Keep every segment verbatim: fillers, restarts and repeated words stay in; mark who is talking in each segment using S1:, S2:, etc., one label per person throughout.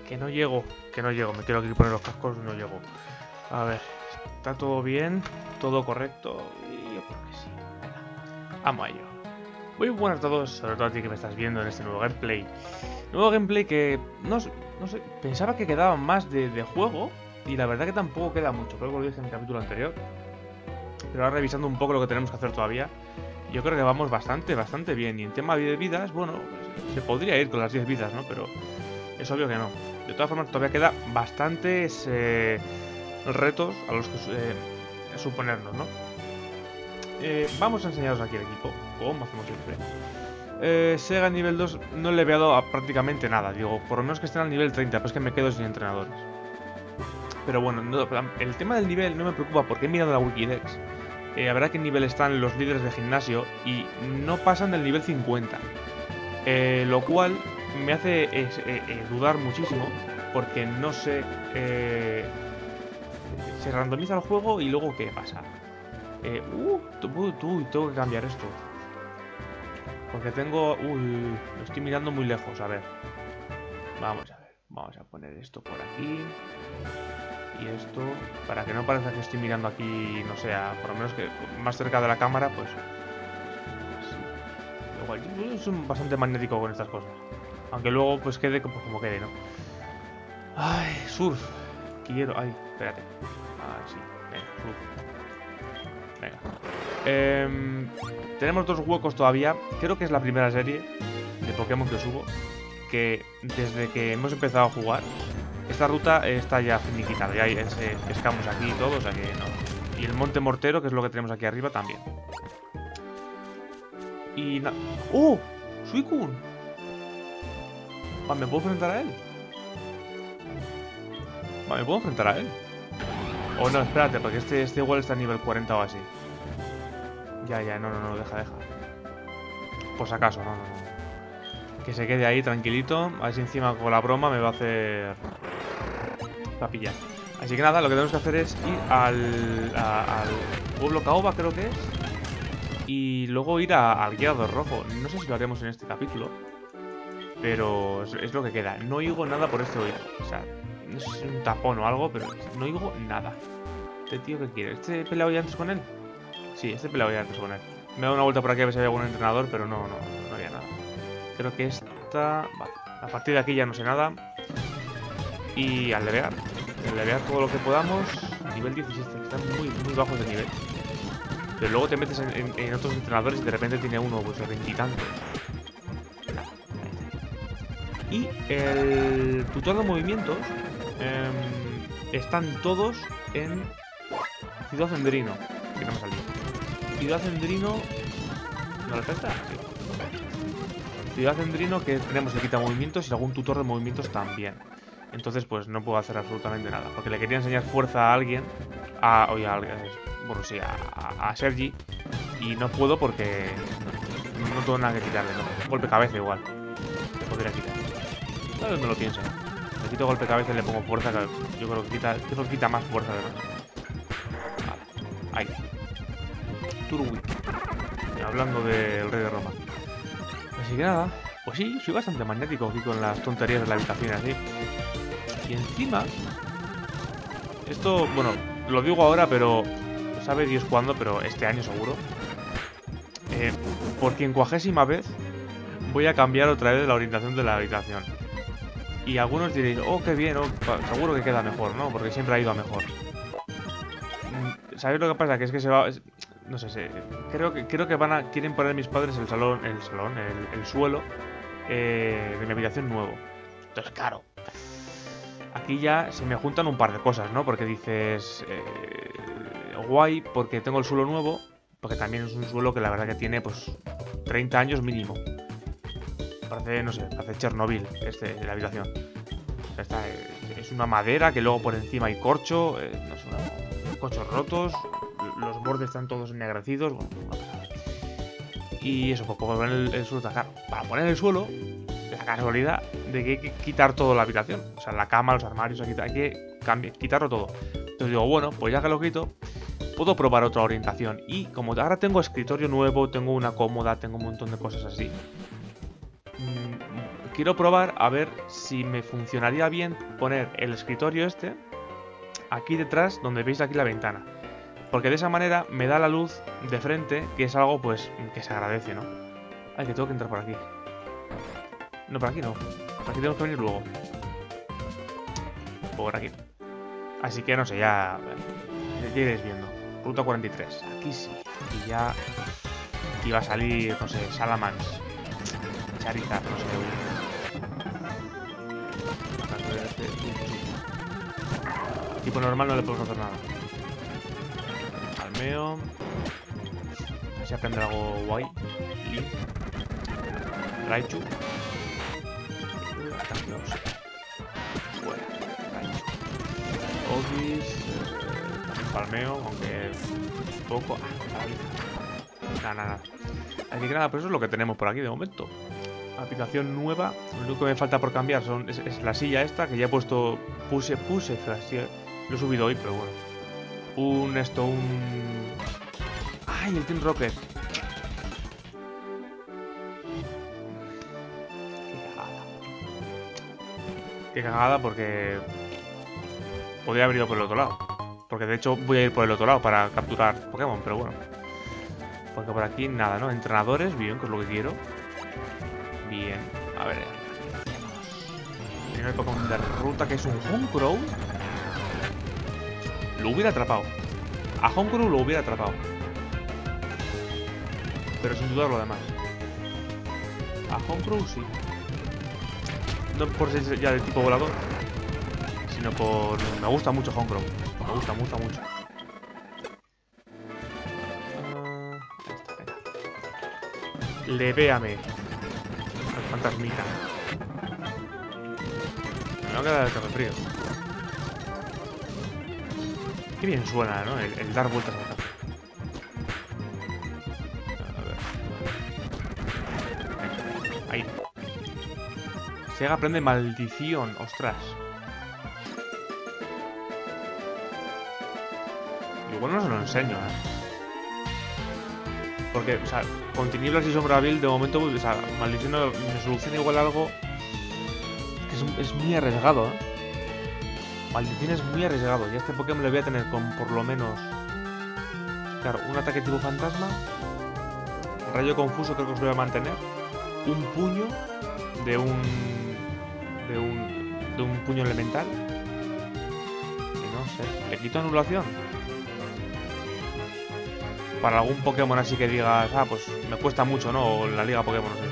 S1: que no llego, que no llego. Me quiero aquí poner los cascos y no llego. A ver, está todo bien, todo correcto. Y yo creo que sí. Venga, vamos a ello. Muy buenas a todos, sobre todo a ti que me estás viendo en este nuevo gameplay. Nuevo gameplay que, no, no sé, pensaba que quedaba más de, de juego. Y la verdad que tampoco queda mucho, creo que lo dije en el capítulo anterior. Pero ahora revisando un poco lo que tenemos que hacer todavía, yo creo que vamos bastante, bastante bien. Y en tema de vidas, bueno, pues, se podría ir con las diez vidas, ¿no? Pero es obvio que no. De todas formas, todavía queda bastantes eh, retos a los que eh, suponernos, ¿no? Eh, vamos a enseñaros aquí el equipo, como hacemos siempre. Eh, Sega nivel dos no le he dado a prácticamente nada. Digo, por lo menos que estén al nivel treinta, pero es que me quedo sin entrenadores. Pero bueno, no, el tema del nivel no me preocupa porque he mirado la Wikidex. Eh, habrá que en nivel están los líderes de gimnasio y no pasan del nivel cincuenta. Eh, lo cual me hace eh, eh, dudar muchísimo porque no sé... Eh, se randomiza el juego y luego ¿qué pasa? Eh, uh, tú, tú, tengo que cambiar esto. Porque tengo... Uy, lo estoy mirando muy lejos, a ver. Vamos a ver, vamos a poner esto por aquí. Y esto, para que no parezca que estoy mirando aquí, no sé, a, por lo menos que más cerca de la cámara, pues... Sí. Igual, yo soy bastante magnético con estas cosas. Aunque luego pues quede pues, como quede, ¿no? Ay, surf. Quiero... Ay, espérate. Ah, sí. Venga, surf. Venga. Eh, tenemos dos huecos todavía. Creo que es la primera serie de Pokémon que subo. Que desde que hemos empezado a jugar, esta ruta está ya finiquitada. Ya hay ese, pescamos aquí y todo, o sea que no. Y el Monte Mortero, que es lo que tenemos aquí arriba, también. Y nada. ¡Oh! ¡Suicune! Vale, ¿me puedo enfrentar a él? Vale, ¿me puedo enfrentar a él? O no, espérate, porque este, este igual está a nivel cuarenta o así. Ya, ya, no, no, no, deja, deja. Por si acaso, no, no, no. Que se quede ahí tranquilito. A ver si encima con la broma me va a hacer... Va a pillar. Así que nada, lo que tenemos que hacer es ir al, a, al pueblo Caoba, creo que es. Y luego ir a, al Guiado Rojo. No sé si lo haremos en este capítulo, pero es, es lo que queda. No oigo nada por este oído. O sea, no sé si es un tapón o algo, pero no oigo nada. ¿Este tío qué quiere? ¿Este peleado ya antes con él? Sí, este peleado ya antes con él. Me he dado una vuelta por aquí a ver si había algún entrenador, pero no, no, no había nada. Creo que esta... Vale, a partir de aquí ya no sé nada. Y al levear. Al levear todo lo que podamos. Nivel diecisiete, están muy, muy bajos de nivel. Pero luego te metes en, en, en otros entrenadores y de repente tiene uno, pues, veintitantos. Y el tutor de movimientos eh, están todos en Ciudad Cendrino. Que no me salió. Ciudad Cendrino... ¿No lo afecta? Sí. Ciudad Cendrino, que tenemos el quita movimientos y algún tutor de movimientos también. Entonces pues no puedo hacer absolutamente nada. Porque le quería enseñar fuerza a alguien. A, oye, a alguien, bueno, sí, a, a, a Sergi. Y no puedo porque no, no tengo nada que quitarle, ¿no? Golpe cabeza igual. Le podría quitar. Tal vez me lo pienso. Le quito golpe cabeza y le pongo fuerza. Que yo creo que quita, creo que quita más fuerza, ¿verdad? Vale. Ahí. Turwi. Hablando del rey de Roma. Así que nada. Pues sí, soy bastante magnético aquí con las tonterías de la habitación así. Y encima... Esto, bueno, lo digo ahora, pero... Sabe Dios cuándo, pero este año seguro. Eh, por quincuagésima vez voy a cambiar otra vez la orientación de la habitación. Y algunos diréis, oh, qué bien, oh, seguro que queda mejor, ¿no? Porque siempre ha ido a mejor. ¿Sabéis lo que pasa? Que es que se va... Es, no sé, se, creo que creo que van a... Quieren poner mis padres el salón, el salón, el, el suelo eh, de mi habitación nuevo. Entonces, claro, aquí ya se me juntan un par de cosas, ¿no? Porque dices, eh, guay, porque tengo el suelo nuevo, porque también es un suelo que la verdad que tiene, pues, treinta años mínimo. Parece, no sé, parece Chernobyl, este, la habitación. O sea, esta, es una madera que luego por encima hay corcho, eh, no sé, una, corchos rotos, los bordes están todos ennegrecidos, bueno, y eso, pues, para poner el, el suelo, claro, para poner el suelo, la casualidad de que hay que quitar toda la habitación, o sea, la cama, los armarios, hay que cambiar, quitarlo todo. Entonces digo, bueno, pues ya que lo quito, puedo probar otra orientación. Y como ahora tengo escritorio nuevo, tengo una cómoda, tengo un montón de cosas así, quiero probar a ver si me funcionaría bien poner el escritorio este aquí detrás, donde veis aquí la ventana. Porque de esa manera me da la luz de frente, que es algo pues que se agradece, ¿no? Ay, que tengo que entrar por aquí. No, por aquí no. Por aquí tenemos que venir luego. Por aquí. Así que no sé, ya... Ya iréis viendo. Ruta cuarenta y tres. Aquí sí. Y ya... Aquí va a salir, no sé, Salamence. Charizard, no sé qué. Tipo normal no le podemos hacer nada. Almeo. A ver si aprende algo guay. Y... Raichu. Cambios. Fuera. Raichu. Ogis. Eh, palmeo, aunque... Poco. Ah, nada, nada. Así que nada, pero eso es lo que tenemos por aquí de momento. Aplicación nueva. Lo único que me falta por cambiar son, es, es la silla esta, que ya he puesto... Puse, puse, lo he subido hoy, pero bueno. Un esto, un... ¡Ay, el Team Rocket! Qué cagada. Qué cagada porque... Podría haber ido por el otro lado. Porque de hecho voy a ir por el otro lado para capturar Pokémon, pero bueno. Porque por aquí nada, ¿no? Entrenadores, bien, que es lo que quiero. Bien, a ver. Primer Pokémon de ruta, que es un Honchkrow. Lo hubiera atrapado. A Honchkrow lo hubiera atrapado. Pero sin dudar lo demás. A Honchkrow sí. No por ser ya de tipo volador, sino por... Me gusta mucho Honchkrow. Me gusta, me gusta mucho. Uh, esta, venga. Levéame. Al fantasmita. Me va a quedar el café frío. Qué bien suena, ¿no? El, el dar vueltas al café. A ver. Ahí. Sega aprende maldición. Ostras. Igual no se lo enseño, ¿eh? Porque, o sea, con tinieblas y sombravil de momento, o sea, maldición no, me soluciona igual algo que es, es muy arriesgado, ¿eh? Maldición es muy arriesgado. Y a este Pokémon le voy a tener con por lo menos... Claro, un ataque tipo fantasma. Rayo confuso creo que os voy a mantener. Un puño de un... De un... De un puño elemental. Y no sé. ¿Le quito anulación? Para algún Pokémon así que digas... Ah, pues me cuesta mucho, ¿no? O en la liga Pokémon, no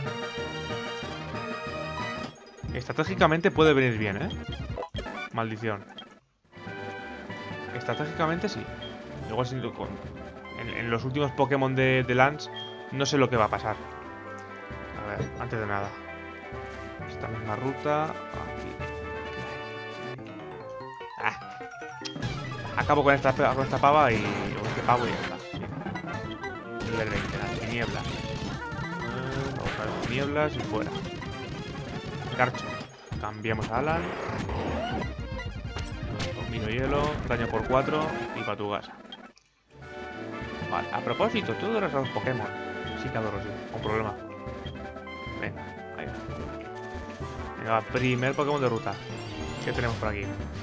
S1: sé. Estratégicamente puede venir bien, ¿eh? Maldición. Estratégicamente sí. Igual si con, en, en los últimos Pokémon de, de Lance no sé lo que va a pasar. A ver, antes de nada. Esta misma ruta. Aquí. Ah. Acabo con esta, con esta pava y... O este pavo y ya está. Nivel veinte, las tinieblas. Eh, vamos a ver, tinieblas y fuera. Garcho. Cambiamos a Alan. Dominio hielo, daño por cuatro y para tu casa. Vale, a propósito, tú adoras a los Pokémon. Sí que adoro, sí, con problema. Venga, ahí va. Venga, primer Pokémon de ruta. ¿Qué tenemos por aquí?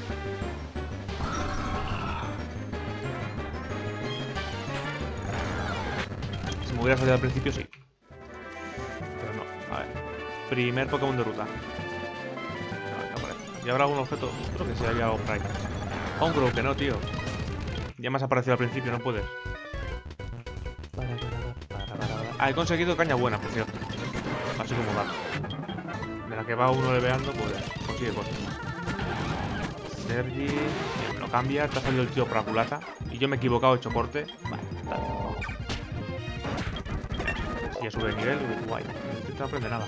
S1: Si me hubiera salido al principio, sí. Pero no, a ver. Primer Pokémon de ruta. ¿Y habrá algún objeto? Creo que sí había algo por ahí. Honchkrow, que no, tío. Ya me has aparecido al principio, no puedes. Ah, he conseguido caña buena, por cierto. Así como va. De la que va uno leveando, pues consigue cosas. Sergi, me lo cambia. Te ha salido el tío para culata. Y yo me he equivocado, he hecho corte. Vale, está bien. Si ya sube de nivel, guay. No aprende nada.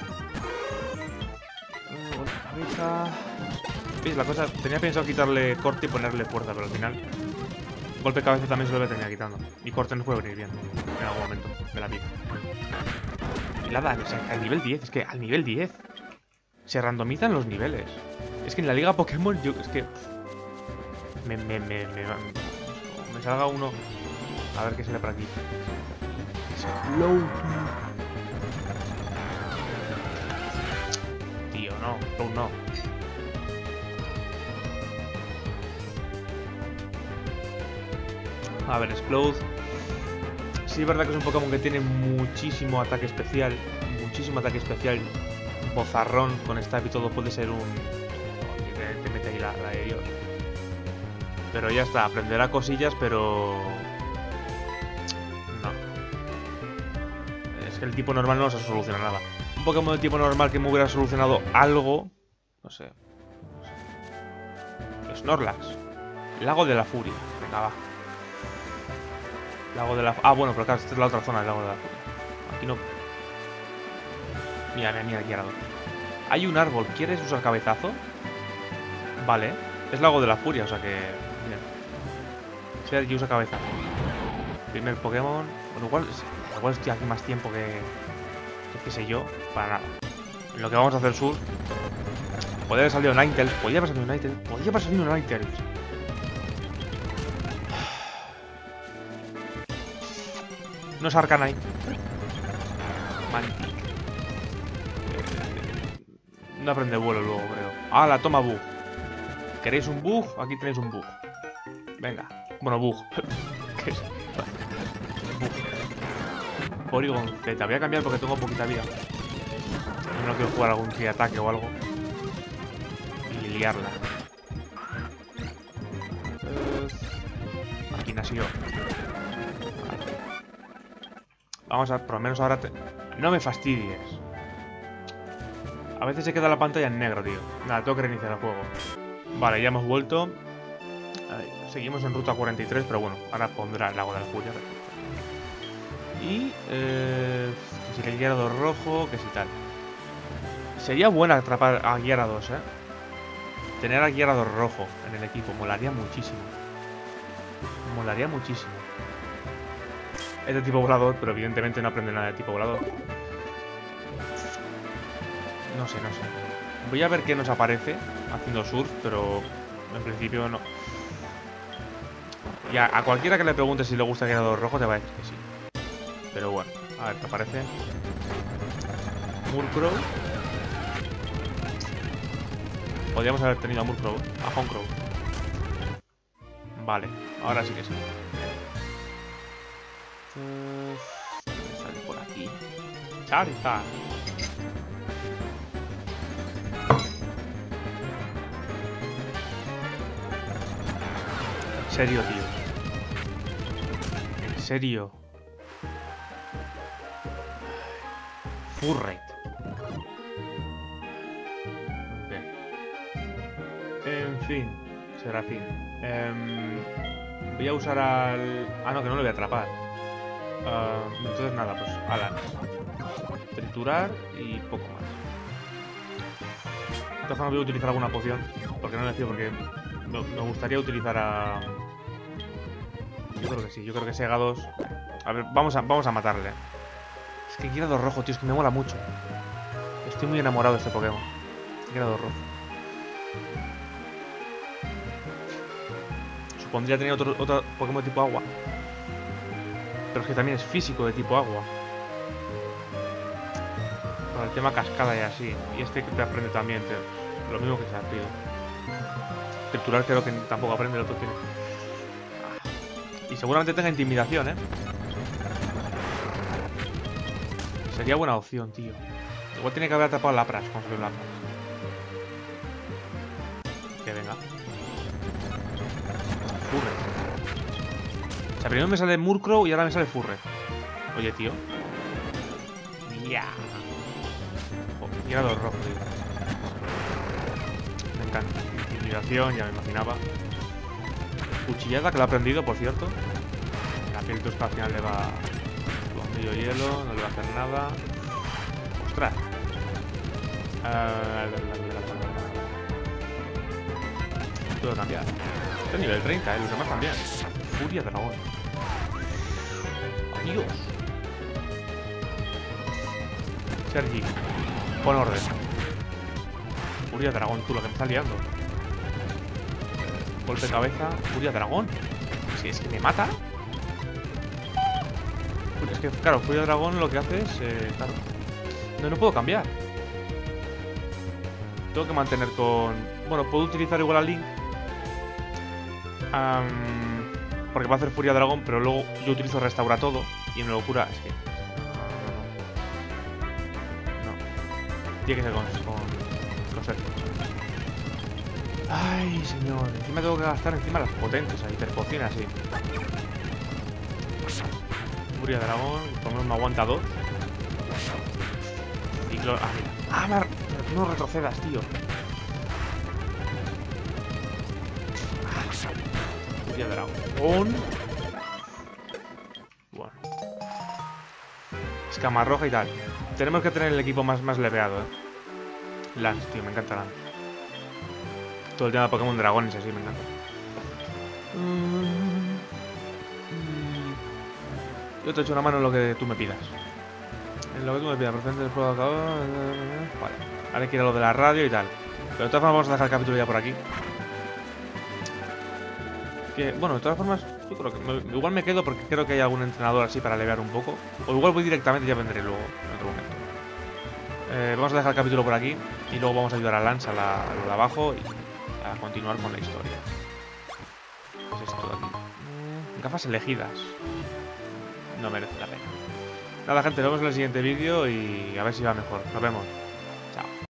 S1: Cabeza. ¿Veis? La cosa, tenía pensado quitarle corte y ponerle fuerza, pero al final golpe de cabeza también se lo voy a terminar quitando. Y corte nos puede venir bien en algún momento de la vida. Y nada, o sea, al nivel diez, es que al nivel diez se randomizan los niveles. Es que en la liga Pokémon yo, es que me, me, me, me, me salga uno. A ver qué sale por aquí. Slow. Tío. no, Explode no. A ver, Explode. Sí, es verdad que es un Pokémon que tiene muchísimo ataque especial. Muchísimo ataque especial. Bozarrón con stab y todo puede ser un... Te, te mete ahí la, la de Dios. Pero ya está, aprenderá cosillas, pero... No. Es que el tipo normal no nos soluciona nada. Un Pokémon de tipo normal que me hubiera solucionado algo... No sé. No sé. Snorlax. Lago de la Furia. Venga, va. Lago de la... Ah, bueno, pero claro, esta es la otra zona del Lago de la Furia. Aquí no... Mira, mira, mira, Gyarados. Hay un árbol. ¿Quieres usar cabezazo? Vale. Es Lago de la Furia, o sea que... Bien. Sergi usa cabezazo. Primer Pokémon... Bueno, igual... Igual estoy aquí más tiempo que... Que qué sé yo. Para nada. En lo que vamos a hacer sur... Podría haber salido Ninetales. Podría haber salido Ninetales. Podría haber salido Ninetales. No es Arcanine. Mantic. Eh, no aprende vuelo luego, creo. Ah, la toma bug. ¿Queréis un bug? Aquí tenéis un bug. Venga. Bueno, bug. ¿Qué es? Bug. Porygon Z. Voy a cambiar porque tengo poquita vida. No quiero jugar algún ataque o algo. Y liarla. Eh, aquí nació. Vamos a, por lo menos ahora te... No me fastidies. A veces se queda la pantalla en negro, tío. Nada, tengo que reiniciar el juego. Vale, ya hemos vuelto. Ahí, seguimos en ruta cuarenta y tres, pero bueno, ahora pondrá el Lago de la Furia. Y... Eh, que si el Gyarados rojo, que si tal. Sería buena atrapar a Gyarados, eh. Tener a Gyarados rojo en el equipo, molaría muchísimo. Molaría muchísimo. Es de tipo volador, pero evidentemente no aprende nada de tipo volador. No sé, no sé. Voy a ver qué nos aparece haciendo surf, pero en principio no. Y a, a cualquiera que le pregunte si le gusta el Gyarados rojo te va a decir que sí. Pero bueno, a ver qué aparece. Murkrow. Podríamos haber tenido a Murkrow, a Honecrow. Vale, ahora sí que sí. Uh, sale por aquí. Charizard. En serio, tío. En serio. Furret. Bien. En fin. Serafín. Um, voy a usar al... Ah, no, que no le voy a atrapar. Uh, entonces nada, pues ala. Triturar y poco más. De todas formas voy a utilizar alguna poción. Porque no decido, porque me, me gustaría utilizar a... Yo creo que sí, yo creo que Segados... A ver, vamos a, vamos a matarle. Es que Gyarados rojo, tío, es que me mola mucho. Estoy muy enamorado de este Pokémon. Gyarados rojo. Supondría tener otro, otro Pokémon de tipo agua. Pero es que también es físico de tipo agua. Para el tema cascada y así. Y este que te aprende también. Te, lo mismo que se ha pedido. Triturar creo que tampoco aprende, el otro tiene. Y seguramente tenga intimidación, ¿eh? Sería buena opción, tío. Igual tiene que haber atrapado a Lapras con sus Lapras. Que venga. Furret. O sea, primero me sale Murkrow y ahora me sale Furret. Oye, tío. Ya. Joder, Gyarados rojo, tío. Me encanta. Intimidación, ya me imaginaba. Cuchillada, que lo ha aprendido, por cierto. La piel tosca al final le va... Con medio hielo, no le va a hacer nada. ¡Ostras! Uh, Puedo cambiar. Este es nivel treinta, ¿eh? Los demás también. Furia dragón. Adiós. Sergi, pon orden. Furia dragón, tú, lo que me estás liando. Golpe de cabeza. Furia dragón. Si es que me mata. Es que, claro, Furia dragón lo que hace es... Eh, claro. No, no puedo cambiar. tengo que mantener con... Bueno, puedo utilizar igual a Link. Um, porque va a hacer Furia Dragón, pero luego yo utilizo Restaura Todo. Y me locura, es que... No, no, no. No. Tiene que ser con... con, con Sergio. Ay, señor. Encima tengo que gastar encima las potentes ahí, hiperpociones así. Furia Dragón, por lo menos me aguanta dos. Ciclo... Ah, mira. Ah, mar... no retrocedas, tío. Furia Dragón. Bueno. Escama roja y tal. Tenemos que tener el equipo más, más leveado, eh. Lance, tío, me encanta Lance. Todo el tema de Pokémon Dragones así, me encanta. Yo te echo una mano en lo que tú me pidas. En lo que tú me pidas, presente del juego acabado. Vale. Ahora hay que ir a lo de la radio y tal. Pero de todas formas vamos a dejar el capítulo ya por aquí. Que, bueno, de todas formas, yo creo que me, igual me quedo porque creo que hay algún entrenador así para aliviar un poco. O igual voy directamente y ya vendré luego, en otro momento. Eh, vamos a dejar el capítulo por aquí y luego vamos a ayudar a Lance a la, a lo de abajo y a continuar con la historia. ¿Qué es esto de aquí? Mm, gafas elegidas. No merece la pena. Nada, gente, nos vemos en el siguiente vídeo y a ver si va mejor. Nos vemos.